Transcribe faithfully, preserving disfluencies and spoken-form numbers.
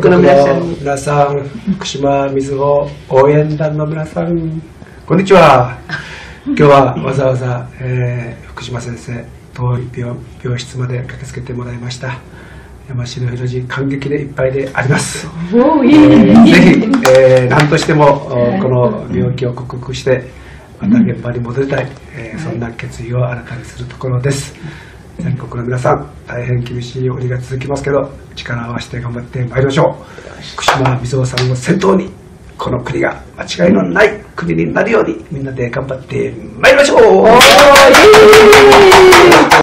国の皆さんに。 皆さん、福島みずほ応援団の皆さん、こんにちは。今日はわざわざ、えー、福島先生、遠い 病, 病室まで駆けつけてもらいました。山城宏次、感激でいっぱいであります。 おー、いいえー、ぜひ、えー、何としてもこの病気を克服してまた現場に戻りたい、えー、そんな決意を新たにするところです。全国の皆さん、大変厳しい折が続きますけど、力を合わせて頑張ってまいりましょう。福島みずほさんを先頭にこの国が間違いのない国になるようにみんなで頑張ってまいりましょう。